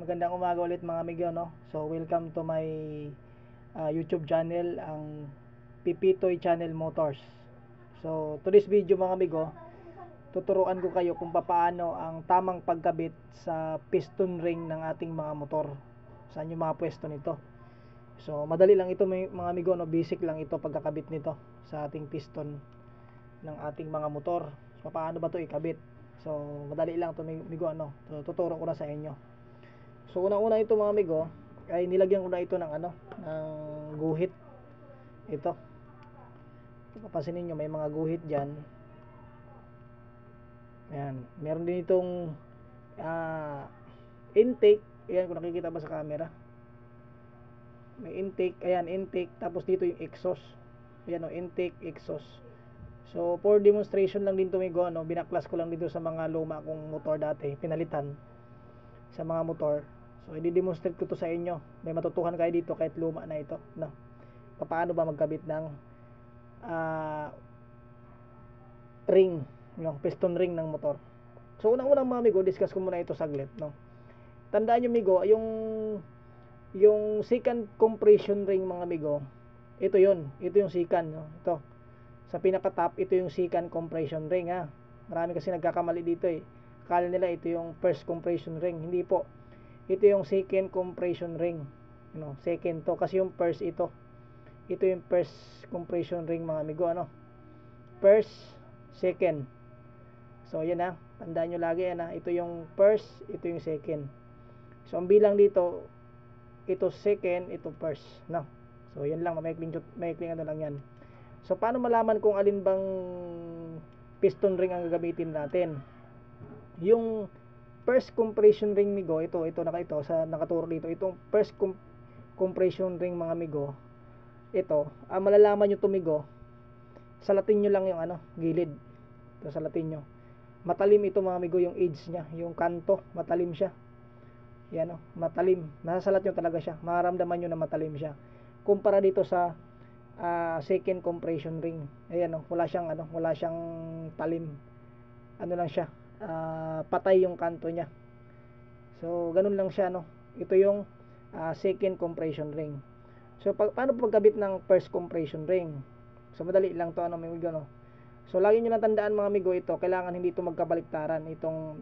Magandang umaga ulit mga amigo, no? So welcome to my YouTube channel, ang Pipitoy Channel Motors. So today's video mga amigo, tuturuan ko kayo kung paano ang tamang pagkabit sa piston ring ng ating mga motor. Saan yung mga pwesto nito. So madali lang ito mga amigo, no? Basic lang ito pagkakabit nito sa ating piston ng ating mga motor. So paano ba ito ikabit? So madali lang ito mga amigo, no? So, tuturo ko na sa inyo. So una-una ito mga amigo, ay nilagyan ko na ito ng ng guhit. Ito. Papansinin niyo may mga guhit diyan. Ayan, meron din itong intake. Ayan, kung nakikita ba sa camera. May intake, ayan, intake, tapos dito yung exhaust. Ayan, intake, exhaust. So for demonstration lang din ito amigo, binaklas ko lang dito sa mga luma kong motor dati, pinalitan sa mga motor. So i-demonstrate ko to sa inyo. May matutuhan kayo dito kahit luma na ito, no. Paano ba magkabit ng ring, no, piston ring ng motor. So unang-unang mga amigo, discuss ko muna ito saglit, no. Tandaan niyo amigo, yung second compression ring mga amigo, ito yung second, no. Ito sa pinaka top, ito yung second compression ring, ha. Marami kasi nagkakamali dito eh. Akala nila ito yung first compression ring. Hindi po. Ito yung second compression ring, second to, kasi yung first ito yung first compression ring mga amigo, first, second. So yan tandaan nyo lagi yan ito yung first, ito yung second. So ang bilang dito, ito second, ito first, no. So yan lang, maikling lang yan. So paano malaman kung alin bang piston ring ang gagamitin natin? Yung first compression ring migo, ito sa nakaturo dito, itong first compression ring mga amigo, ito, malalaman nyo tumigo, salatin nyo lang yung gilid. Ito salatin nyo. Matalim ito mga amigo, yung edge nya, yung kanto, matalim siya. Yan matalim. Nasasalat nyo talaga siya. Mararamdaman nyo na matalim siya. Kumpara dito sa second compression ring. Ayan wala siyang talim. Lang siya. Patay yung kanto niya. So ganun lang siya, ito yung second compression ring. So paano pagkabit ng first compression ring? So madali lang to mga amigo, So lagi niyo lang tandaan mga amigo, ito kailangan hindi ito magkabaliktaran, itong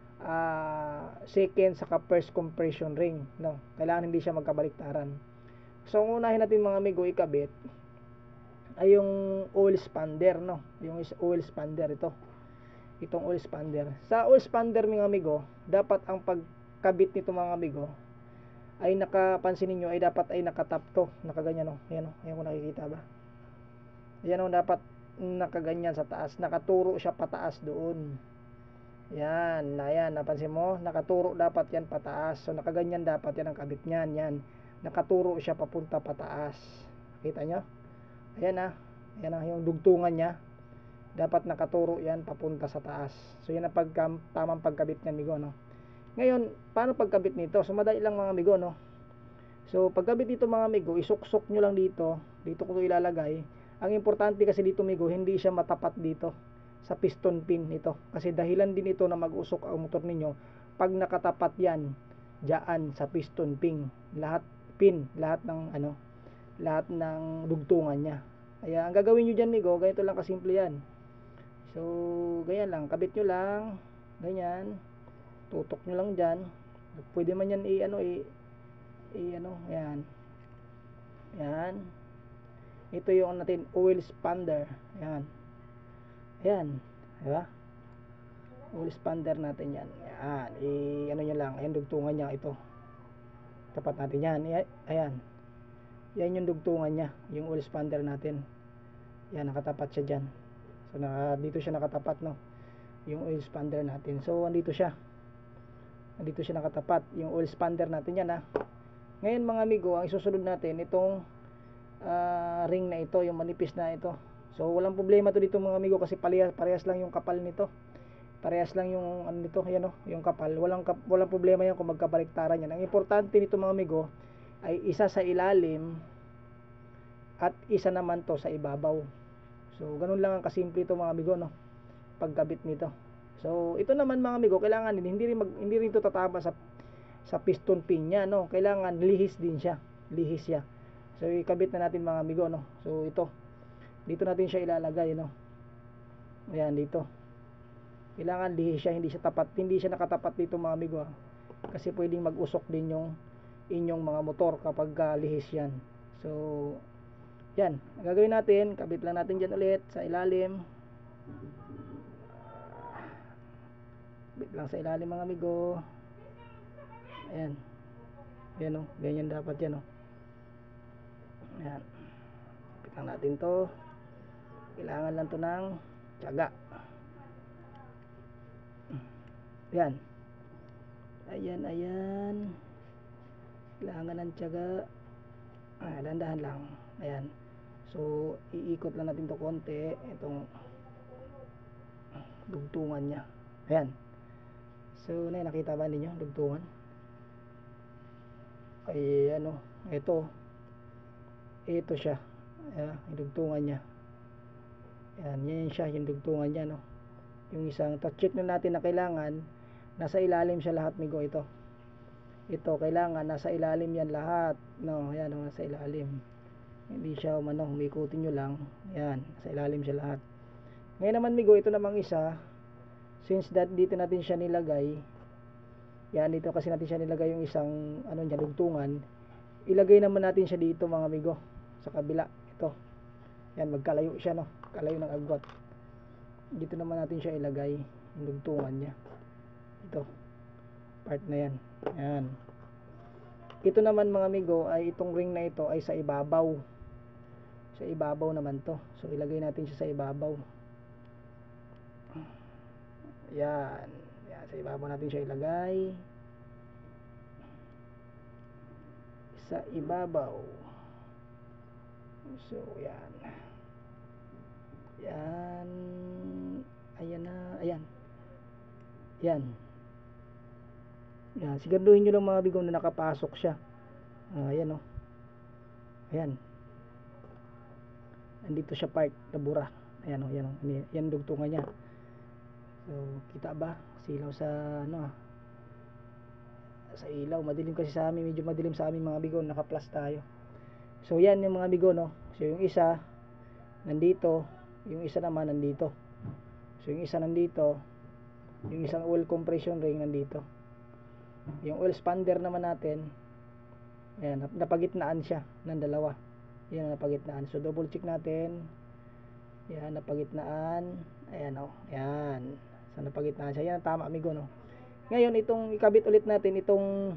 second saka first compression ring, no. Kailangan hindi siya magkabaliktaran. So ang unahin natin mga amigo ikabit ay yung oil spander, no. Yung oil spander itong oil spander. Sa oil spander mga amigo, dapat ang pagkabit nito mga amigo ay nakapansin niyo ay dapat ay nakatap to, nakaganyan Ayan kung nakikita ba. Ayan dapat nakaganyan sa taas, nakaturo siya pataas doon. Yan, ayan, napansin mo, nakaturo dapat yan pataas. So nakaganyan dapat yan ang kabit niyan, yan. Nakaturo siya papunta pataas. Kita nyo? Ayan ayan yung dugtungan niya. Dapat nakaturo yan papunta sa taas. So yan ang tamang pagkabit niyan amigo, Ngayon, paano pagkabit nito? So madali lang mga amigo, So pagkabit dito mga amigo, isuksok nyo lang dito ko ito ilalagay. Ang importante kasi dito amigo, hindi siya matapat dito sa piston pin nito, kasi dahilan din ito na mag-usok ang motor ninyo pag nakatapat yan diyan sa piston pin, lahat ng dugtungan niya. Kaya ang gagawin nyo dyan amigo, ganito lang kasimple yan. So ganyan lang, kabit nyo lang ganyan, tutok nyo lang dyan. Pwede man yan yan. Ito yung natin oil spander. Ayan, diba? Oil spander natin yan. Ayan, nyo lang, ayan dugtungan niya ito. Tapat natin yan. Ayan. Yan yung dugtungan niya, yung oil spander natin. Yan, nakatapat siya dyan. So dito siya nakatapat, yung oil spander natin. So andito siya nakatapat yung oil spander natin yan, Ngayon mga amigo, ang isusunod natin itong ring na ito, yung manipis na ito. So walang problema to dito mga amigo, kasi parehas lang yung kapal nito. Parehas lang yung nito, ayan yung kapal. Walang problema yan kung magkabaliktaran yan. Ang importante nito mga amigo ay isa sa ilalim at isa naman to sa ibabaw. So ganun lang ang kasimple ito mga amigo, pagkabit nito. So ito naman mga amigo, kailangan hindi rin ito tatama sa sa piston pin niya, no. Kailangan lihis din siya, lihis siya. So ikabit na natin mga amigo, no. So ito, dito natin siya ilalagay, no. Ayan, dito kailangan lihis siya, hindi siya tapat, hindi siya nakatapat dito mga amigo, kasi pwedeng mag-usok din yung inyong mga motor kapag lihis yan. So yan, ang gagawin natin, kabit lang natin dyan ulit sa ilalim, kabit lang sa ilalim mga amigo. Ayan, ayan, ganyan dapat yan, ayan, kabit lang natin to. Kailangan lang to ng tiyaga. Ayan, ayan, kailangan ng tiyaga. Dahan-dahan lang. Ayan, so iikot lang natin to konti, itong dugtungan nya. Ayan, so nakita ba ninyo dugtungan? Ay ito siya. Ayan, yung dugtungan nya. Ayan, yan siya yung dugtungan nya, no. Yung isang check na natin na kailangan nasa ilalim siya lahat, migo. Ito kailangan nasa ilalim yan lahat, no. Ayan, nasa ilalim, hindi siya humikutin nyo lang. Ayan, nasa ilalim siya lahat. Ngayon naman, migo, ito namang isa, since that dito natin siya nilagay, yan, dito kasi natin siya nilagay yung isang niya, dugtungan, ilagay naman natin siya dito mga migo, sa kabila. Ito, yan, magkalayo siya, no, kalayo ng agwat. Dito naman natin siya ilagay yung dugtungan nya. Ito, part na yan. Ayan, ito naman mga amigo ay itong ring na ito ay sa ibabaw. Sa ibabaw naman to. So ilagay natin siya sa ibabaw. Yan, yan, sa ibabaw natin siya ilagay. Sa ibabaw. So yan. Yan. Ayan na. Ayan. Yan. Yan. Siguraduhin nyo lang mga bigong na nakapasok siya. Ayan, o. Ayan. Nandito siya part na bura. Ayan, o. Yan, o. Yan dugtungan niya. So kita ba? Silaw sa sa ilaw. Madilim kasi sa amin. Medyo madilim sa amin mga bigong. Naka-plus tayo. So yan yung mga bigong, no. So yung isa nandito, yung isa naman nandito. So yung isa nandito, yung isang oil compression ring nandito. Yung oil expander naman natin, ayan, napagitnaan siya ng dalawa. Yan, napagitnaan. So double check natin. Yan, napagitnaan. Ayan, o. Yan. So napagitnaan siya. Yan, tama amigo, no. Ngayon, itong ikabit ulit natin itong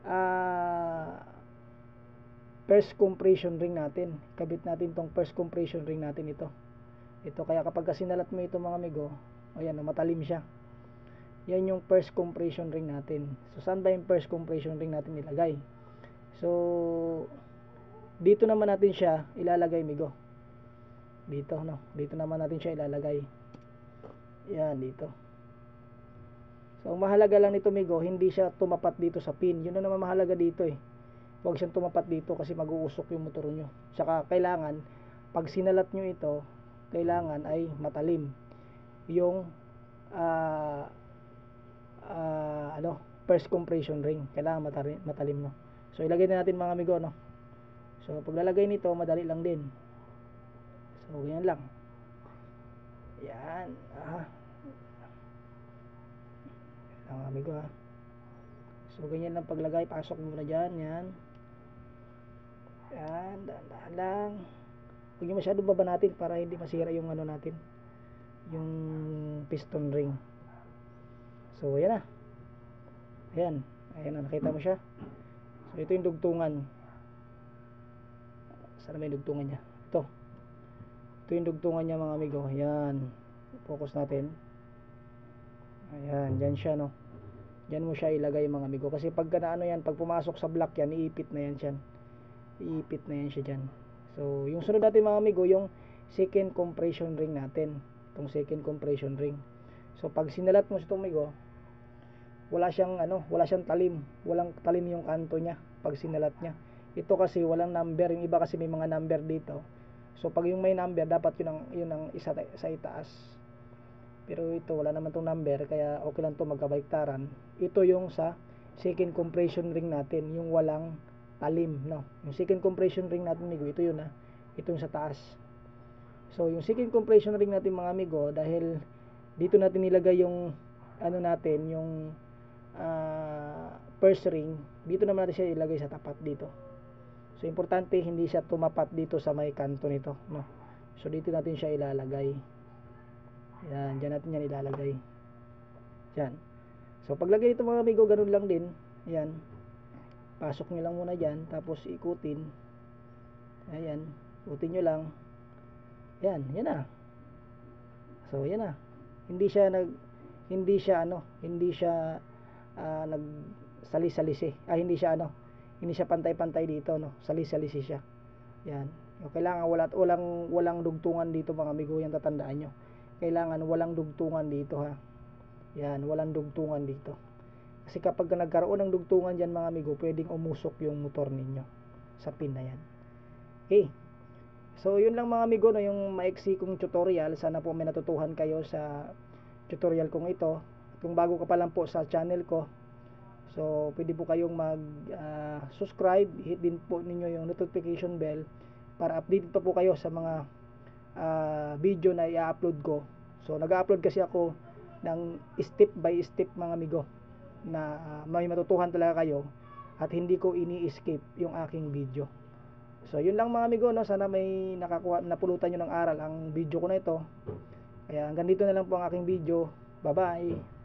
first compression ring natin. Kabit natin itong first compression ring natin ito. Kaya kapag sinalat mo ito mga amigo, ayan, matalim siya. Yan yung first compression ring natin. So saan ba yung first compression ring natin ilagay? So dito naman natin siya ilalagay, amigo. Dito, no. Dito naman natin siya ilalagay. Yan, dito. So mahalaga lang nito, amigo, hindi siya tumapat dito sa pin. Yun na naman mahalaga dito, eh. Huwag siyang tumapat dito kasi mag-uusok yung motor nyo. Saka kailangan pag sinalat nyo ito, kailangan ay matalim yung first compression ring. Kailangan matalim, no. So ilagay na natin mga amigo, no. So paglalagay nito, madali lang din. So ganyan lang. Yan. Mga amigo, so ganyan lang paglagay. Pasok muna dyan. Yan. Yan, dahan-dahan lang. Huwag nyo masyado babanatin para hindi masira yung natin, yung piston ring. So ayan na. Ayan, ayan na, nakita mo siya. So ito yung dugtungan. Saan may dugtungan niya? Ito yung dugtungan niya mga amigo. Ayan, focus natin. Ayan, dyan siya, no. Dyan mo siya ilagay mga amigo. Kasi pagka yan, pag pumasok sa block yan, iipit na yan siya. Iipit na yan siya dyan. So yung sunod natin mga amigo, yung second compression ring natin. Itong second compression ring. So pag sinalat mo sa itong amigo, wala siyang talim. Walang talim yung kanto niya pag sinalat niya. Ito kasi walang number. Yung iba kasi may mga number dito. So pag yung may number, dapat yun ang isa sa itaas. Pero ito wala naman tong number, kaya okay lang to, magkabaliktaran. Ito yung sa second compression ring natin, yung walang talim, no? Yung second compression ring natin, amigo, ito yun, ito yung sa taas. So yung second compression ring natin, mga amigo, dahil dito natin nilagay yung ano natin, yung first ring, dito naman natin siya ilagay sa tapat dito. So importante hindi siya tumapat dito sa may kanto nito, no? So dito natin siya ilalagay. Yan, dyan natin yan ilalagay. Yan. So paglagay dito, mga amigo, ganun lang din. Yan. Pasok nyo lang muna dyan, tapos ikutin. Ayan, ikutin nyo lang. Yan, yan na. So yan na. Hindi siya nagsalis-salisi. Hindi siya pantay-pantay dito, no. Salis-salisi siya. Yan. So, kailangan walang dugtungan dito, mga amigo, yan tatandaan nyo. Kailangan walang dugtungan dito, ha. Yan, walang dugtungan dito. Kasi kapag nagkaroon ng dugtungan diyan, mga amigo, pwedeng umusok yung motor ninyo sa pin na yan. Okay. So yun lang, mga amigo, no, yung maiksi kong tutorial. Sana po may natutuhan kayo sa tutorial kong ito. Kung bago ka pa lang po sa channel ko, so pwede po kayong mag subscribe, hit din po ninyo yung notification bell para updated pa po kayo sa mga video na i-upload ko. So nag-upload kasi ako ng step by step, mga amigo, na may matutuhan talaga kayo at hindi ko ini-skip yung aking video. So yun lang, mga amigo, no, sana may napulutan nyo ng aral ang video ko na ito. Kaya hanggang dito na lang po ang aking video. Bye bye.